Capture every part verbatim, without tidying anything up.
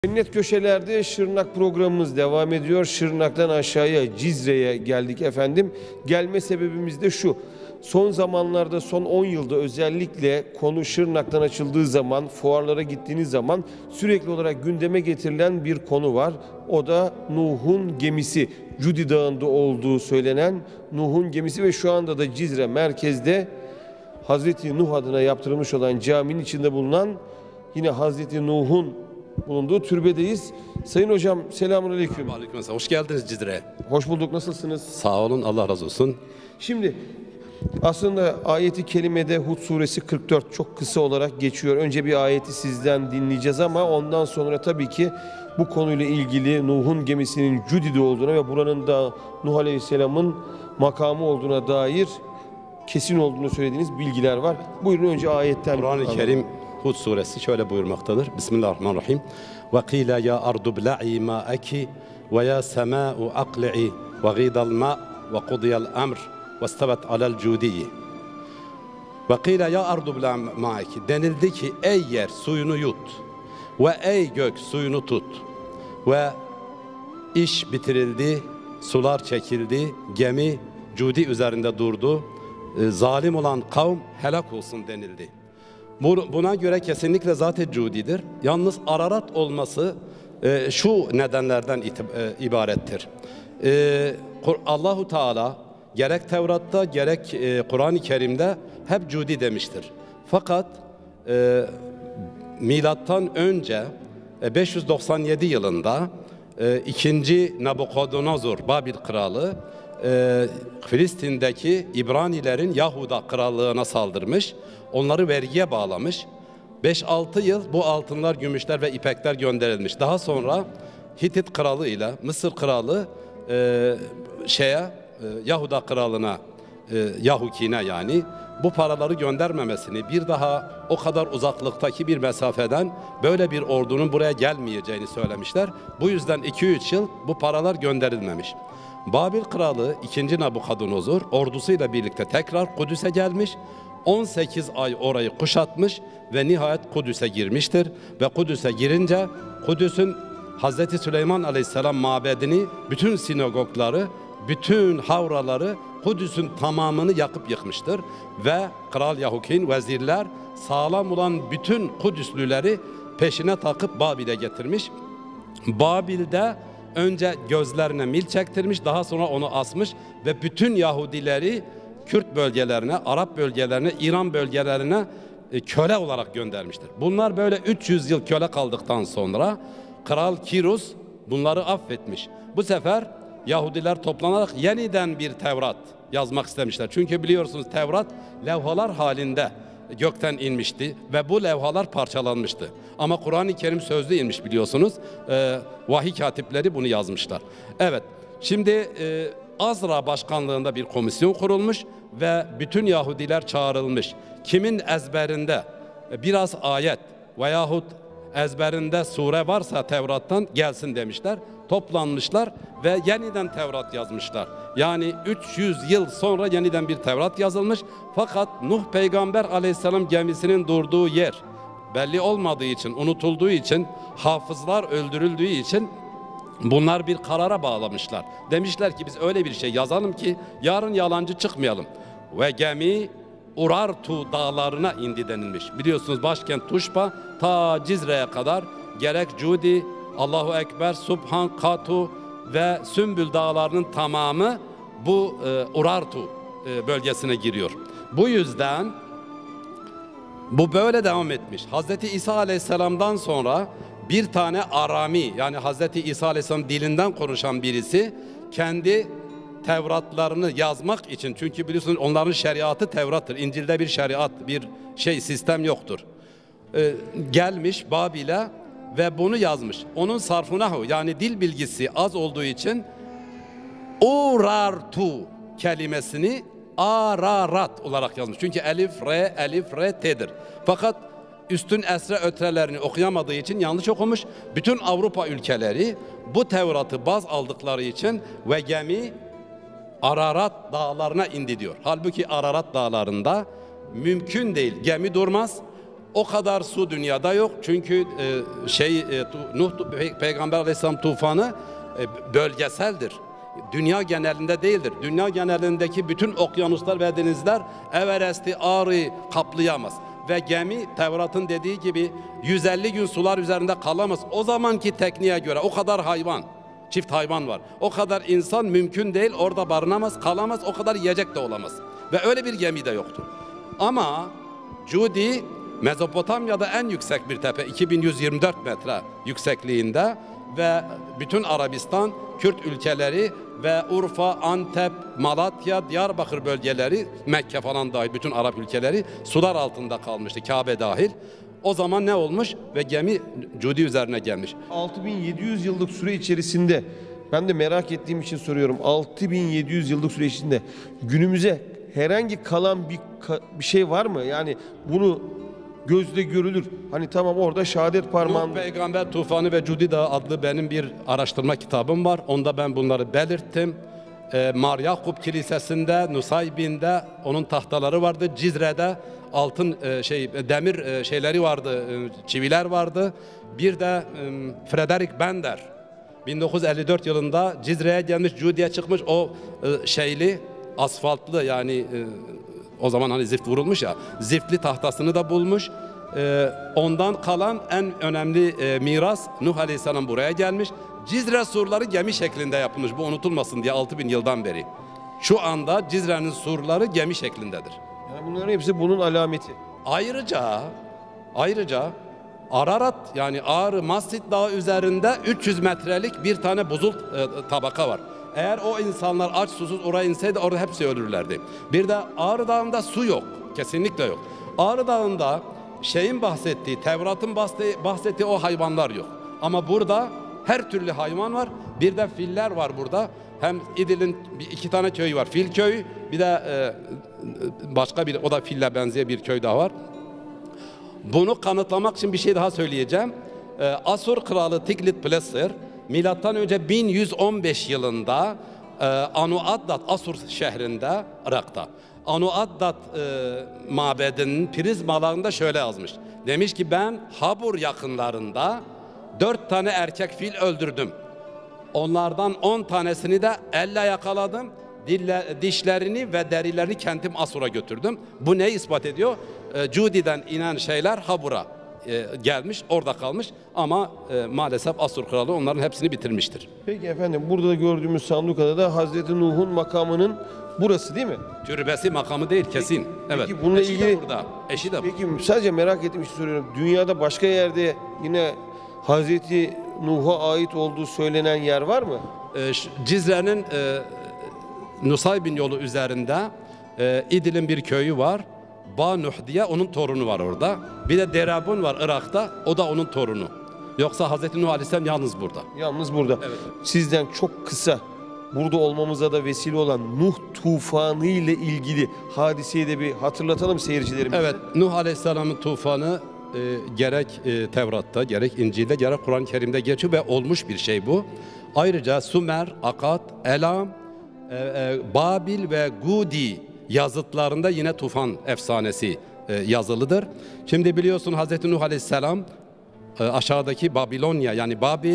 Cennet Köşeler'de Şırnak programımız devam ediyor. Şırnak'tan aşağıya Cizre'ye geldik efendim. Gelme sebebimiz de şu. Son zamanlarda, son on yılda özellikle konu Şırnak'tan açıldığı zaman, fuarlara gittiğiniz zaman sürekli olarak gündeme getirilen bir konu var. O da Nuh'un gemisi. Cudi Dağı'nda olduğu söylenen Nuh'un gemisi ve şu anda da Cizre merkezde Hazreti Nuh adına yaptırılmış olan caminin içinde bulunan yine Hazreti Nuh'un bulunduğu türbedeyiz. Sayın hocam, selamünaleyküm. Aleykümselam. Hoş geldiniz Cizre'ye. Hoş bulduk. Nasılsınız? Sağ olun. Allah razı olsun. Şimdi aslında ayeti kerimede Hud suresi kırk dört çok kısa olarak geçiyor. Önce bir ayeti sizden dinleyeceğiz ama ondan sonra tabii ki bu konuyla ilgili Nuh'un gemisinin Cudi'de olduğuna ve buranın da Nuh Aleyhisselam'ın makamı olduğuna dair kesin olduğunu söylediğiniz bilgiler var. Buyurun önce ayetten. Kur'an-ı Kerim Hud suresi şöyle buyurmaktadır. Bismillahirrahmanirrahim. Ve qila ya ardu bla'i ma'aki ve ya sema'u aqli'i ve ghidal ma' ve qudiyal emr ve istavet alel cudiyyi. Ve qila ya ardu bla'i ma'aki, denildi ki ey yer suyunu yut ve ey gök suyunu tut. Ve iş bitirildi, sular çekildi, gemi Cudi üzerinde durdu. Zalim olan kavm helak olsun denildi. Buna göre kesinlikle zat-ı Cudi'dir. Yalnız Ararat olması e, şu nedenlerden e, ibarettir. E, Allahu Teala gerek Tevrat'ta gerek e, Kur'an-ı Kerim'de hep Cudi demiştir. Fakat e, milattan önce e, beş yüz doksan yedi yılında e, ikinci Nabukadnezar Babil kralı e, Filistin'deki İbranilerin Yahuda krallığına saldırmış. Onları vergiye bağlamış. beş altı yıl bu altınlar, gümüşler ve ipekler gönderilmiş. Daha sonra Hitit kralı ile Mısır kralı e, şeye e, Yahuda kralına e, Yahukine yani bu paraları göndermemesini, bir daha o kadar uzaklıktaki bir mesafeden böyle bir ordunun buraya gelmeyeceğini söylemişler. Bu yüzden iki üç yıl bu paralar gönderilmemiş. Babil kralı ikinci Nabukadnezar ordusuyla birlikte tekrar Kudüs'e gelmiş. on sekiz ay orayı kuşatmış ve nihayet Kudüs'e girmiştir. Ve Kudüs'e girince Kudüs'ün Hazreti Süleyman Aleyhisselam mabedini, bütün sinagogları, bütün havraları, Kudüs'ün tamamını yakıp yıkmıştır. Ve Kral Yahukin, vezirler sağlam olan bütün Kudüslüleri peşine takıp Babil'e getirmiş. Babil'de önce gözlerine mil çektirmiş, daha sonra onu asmış ve bütün Yahudileri Kürt bölgelerine, Arap bölgelerine, İran bölgelerine köle olarak göndermiştir. Bunlar böyle üç yüz yıl köle kaldıktan sonra Kral Kirus bunları affetmiş. Bu sefer Yahudiler toplanarak yeniden bir Tevrat yazmak istemişler. Çünkü biliyorsunuz Tevrat levhalar halinde gökten inmişti ve bu levhalar parçalanmıştı. Ama Kur'an-ı Kerim sözlü inmiş biliyorsunuz. Ee, vahiy katipleri bunu yazmışlar. Evet, şimdi e, Azra başkanlığında bir komisyon kurulmuş ve bütün Yahudiler çağrılmış. Kimin ezberinde biraz ayet veyahut ezberinde sure varsa Tevrat'tan gelsin demişler. Toplanmışlar ve yeniden Tevrat yazmışlar. Yani üç yüz yıl sonra yeniden bir Tevrat yazılmış. Fakat Nuh peygamber aleyhisselam gemisinin durduğu yer belli olmadığı için, unutulduğu için, hafızlar öldürüldüğü için bunlar bir karara bağlamışlar. Demişler ki biz öyle bir şey yazalım ki yarın yalancı çıkmayalım. Ve gemi Urartu dağlarına indi denilmiş. Biliyorsunuz başkent Tuşba ta Cizre'ye kadar gerek Cudi, Allahu Ekber, Subhan, Katu ve Sümbül dağlarının tamamı bu e, Urartu e, bölgesine giriyor. Bu yüzden bu böyle devam etmiş. Hazreti İsa Aleyhisselam'dan sonra bir tane Arami, yani Hazreti İsa Aleyhisselam dilinden konuşan birisi kendi Tevratlarını yazmak için, çünkü biliyorsunuz onların şeriatı Tevrat'tır. İncil'de bir şeriat, bir şey sistem yoktur. Ee, gelmiş Babil'e ve bunu yazmış. Onun sarfunahu, yani dil bilgisi az olduğu için Urartu kelimesini Ararat olarak yazmış. Çünkü elif, re, elif, re, te'dir. Fakat üstün esre ötrelerini okuyamadığı için yanlış okumuş. Bütün Avrupa ülkeleri bu Tevrat'ı baz aldıkları için ve gemi Ararat dağlarına indi diyor. Halbuki Ararat dağlarında mümkün değil. Gemi durmaz. O kadar su dünyada yok. Çünkü e, şey e, Nuh Pe- Peygamber Aleyhisselam tufanı e, bölgeseldir. Dünya genelinde değildir. Dünya genelindeki bütün okyanuslar ve denizler Everest'i, Ağrı'yı kaplayamaz. Ve gemi Tevrat'ın dediği gibi yüz elli gün sular üzerinde kalamaz. O zamanki tekniğe göre o kadar hayvan, çift hayvan var. O kadar insan mümkün değil, orada barınamaz, kalamaz, o kadar yiyecek de olamaz. Ve öyle bir gemi de yoktur. Ama Cudi Mezopotamya'da en yüksek bir tepe, iki bin yüz yirmi dört metre yüksekliğinde ve bütün Arabistan, Kürt ülkeleri ve Urfa, Antep, Malatya, Diyarbakır bölgeleri, Mekke falan dahil bütün Arap ülkeleri sular altında kalmıştı, Kabe dahil. O zaman ne olmuş? Ve gemi Cudi üzerine gelmiş. altı bin yedi yüz yıllık süre içerisinde, ben de merak ettiğim için soruyorum, altı bin yedi yüz yıllık süre içinde günümüze herhangi kalan bir, bir şey var mı? Yani bunu gözle görülür. Hani tamam, orada şehadet Nuh parmağında. Peygamber Tufanı ve Cudi Dağı adlı benim bir araştırma kitabım var. Onda ben bunları belirttim. Ee, Mar Yakup Kilisesi'nde, Nusaybin'de onun tahtaları vardı. Cizre'de altın e, şey demir e, şeyleri vardı, e, çiviler vardı. Bir de e, Frederick Bender bin dokuz yüz elli dört yılında Cizre'ye gelmiş, Cudi'ye çıkmış, o e, şeyli asfaltlı, yani e, o zaman hani zift vurulmuş ya, ziftli tahtasını da bulmuş. Ee, ondan kalan en önemli e, miras, Nuh Aleyhisselam buraya gelmiş. Cizre surları gemi şeklinde yapılmış, bu unutulmasın diye, altı bin yıldan beri. Şu anda Cizre'nin surları gemi şeklindedir. Yani bunların hepsi bunun alameti. Ayrıca ayrıca Ararat, yani Ağrı Masrit Dağı üzerinde üç yüz metrelik bir tane buzul e, tabaka var. Eğer o insanlar aç susuz oraya inseydi orada hepsi ölürlerdi. Bir de Ağrı Dağı'nda su yok. Kesinlikle yok. Ağrı Dağı'nda şeyin bahsettiği, Tevrat'ın bahsettiği, bahsettiği o hayvanlar yok. Ama burada her türlü hayvan var. Bir de filler var burada. Hem İdil'in iki tane köyü var. Fil köyü, bir de e, başka bir, o da fille benzeyen bir köy daha var. Bunu kanıtlamak için bir şey daha söyleyeceğim. Ee, Asur kralı Tiglit-Pileser milattan önce bin yüz on beş yılında e, Anuaddat Asur şehrinde, Irak'ta Anuaddat e, mabedinin prizmalarında şöyle yazmış. Demiş ki ben Habur yakınlarında dört tane erkek fil öldürdüm. Onlardan on tanesini de elle yakaladım. Dille, dişlerini ve derilerini kendim Asur'a götürdüm. Bu neyi ispat ediyor? E, Cudi'den inen şeyler Habur'a e, gelmiş, orada kalmış ama e, maalesef Asur kralı onların hepsini bitirmiştir. Peki efendim, burada da gördüğümüz sandukada da Hazreti Nuh'un makamının burası değil mi? Türbesi makamı değil kesin. Evet. Peki bununla Eşi ilgili de burada. Eşi de burada. Peki sadece merak ettiğim için soruyorum. Dünyada başka yerde yine Hazreti Nuh'a ait olduğu söylenen yer var mı? E, Cizre'nin e, Nusaybin yolu üzerinde e, İdil'in bir köyü var. Banuh diye, onun torunu var orada. Bir de Derabun var Irak'ta, o da onun torunu. Yoksa Hazreti Nuh Aleyhisselam yalnız burada. Yalnız burada. Evet. Sizden çok kısa, burada olmamıza da vesile olan Nuh tufanı ile ilgili hadiseyi de bir hatırlatalım seyircilerimize. Evet, Nuh Aleyhisselam'ın tufanı e, gerek e, Tevrat'ta, gerek İncil'de, gerek Kur'an-ı Kerim'de geçiyor ve olmuş bir şey bu. Ayrıca Sümer, Akkad, Elam, e, e, Babil ve Gudi yazıtlarında yine tufan efsanesi e, yazılıdır. Şimdi biliyorsun Hazreti Nuh Aleyhisselam e, aşağıdaki Babilonya, yani Babil,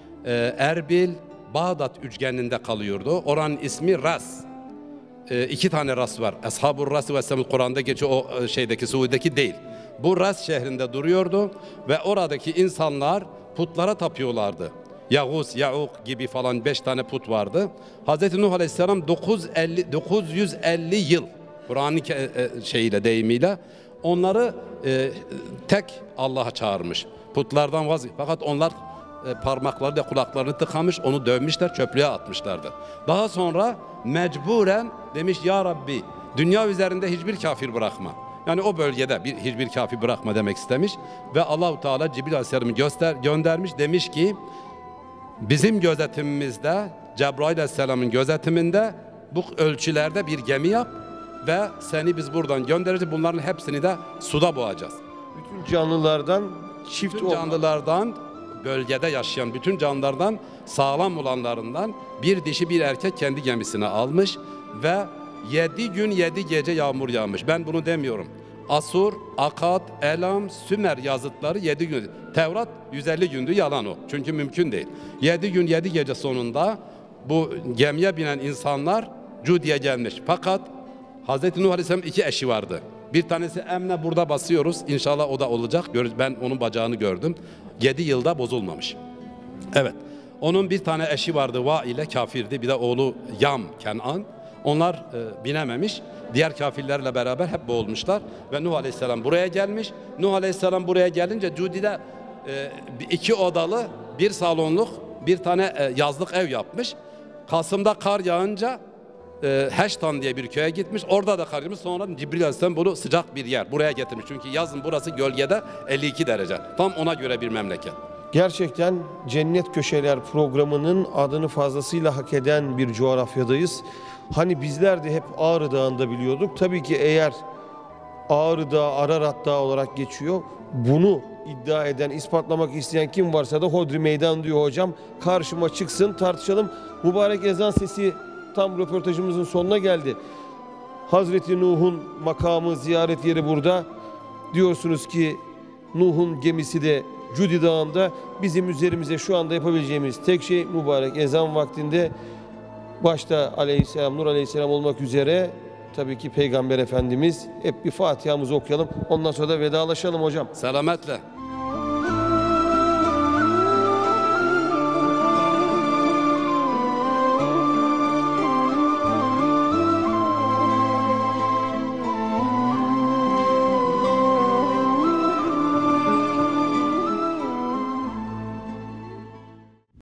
e, Erbil, Bağdat üçgeninde kalıyordu. Oranın ismi Ras. E, iki tane Ras var. Ashab-ur Ras ve Semud, Kur'an'da geçiyor, o e, şeydeki, Suud'daki değil. Bu Ras şehrinde duruyordu ve oradaki insanlar putlara tapıyorlardı. Yağus, Ya'uk gibi falan beş tane put vardı. Hazreti Nuh Aleyhisselam dokuz yüz elli yıl Kur'an'ın şeyiyle, deyimiyle onları e, tek Allah'a çağırmış. Putlardan vaz. Fakat onlar e, parmakları da kulaklarını tıkamış, onu dövmüşler, çöplüğe atmışlardı. Daha sonra mecburen demiş, ya Rabbi, dünya üzerinde hiçbir kafir bırakma. Yani o bölgede bir, hiçbir kafir bırakma demek istemiş ve Allahu Teala Cibril Aleyhisselam'ı göster göndermiş, demiş ki bizim gözetimimizde, Cebrail Aleyhisselam'ın gözetiminde bu ölçülerde bir gemi yap ve seni biz buradan göndereceğiz. Bunların hepsini de suda boğacağız. Bütün canlılardan çift Bütün olma- canlılardan, bölgede yaşayan bütün canlılardan, sağlam olanlarından bir dişi bir erkek kendi gemisine almış ve yedi gün yedi gece yağmur yağmış. Ben bunu demiyorum. Asur, Akad, Elam, Sümer yazıtları yedi gün. Tevrat yüz elli gündü, yalan o. Çünkü mümkün değil. yedi gün yedi gece sonunda bu gemiye binen insanlar Cudi'ye gelmiş. Fakat Hz. Nuh Aleyhisselam iki eşi vardı. Bir tanesi Emne, burada basıyoruz. İnşallah o da olacak. Ben onun bacağını gördüm. yedi yılda bozulmamış. Evet. Onun bir tane eşi vardı, Va ile kafirdi. Bir de oğlu Yam, Kenan. Onlar e, binememiş. Diğer kafirlerle beraber hep boğulmuşlar. Ve Nuh Aleyhisselam buraya gelmiş. Nuh Aleyhisselam buraya gelince Cudi'de e, iki odalı, bir salonluk, bir tane e, yazlık ev yapmış. Kasım'da kar yağınca e, Heştan diye bir köye gitmiş. Orada da kar yağmış. Sonra Cibril Aleyhisselam bunu sıcak bir yer buraya getirmiş. Çünkü yazın burası gölgede elli iki derece. Tam ona göre bir memleket. Gerçekten Cennet Köşeler programının adını fazlasıyla hak eden bir coğrafyadayız. Hani bizler de hep Ağrı Dağı'nda biliyorduk. Tabii ki eğer Ağrı Dağı, Ararat Dağı olarak geçiyor, bunu iddia eden, ispatlamak isteyen kim varsa da hodri meydan diyor hocam. Karşıma çıksın, tartışalım. Mübarek ezan sesi tam röportajımızın sonuna geldi. Hazreti Nuh'un makamı, ziyaret yeri burada. Diyorsunuz ki Nuh'un gemisi de Cudi Dağı'nda. Bizim üzerimize şu anda yapabileceğimiz tek şey mübarek ezan vaktinde başta Aleyhisselam, Nur Aleyhisselam olmak üzere tabii ki Peygamber Efendimiz, hep bir Fatiha'mızı okuyalım. Ondan sonra da vedalaşalım hocam. Selametle.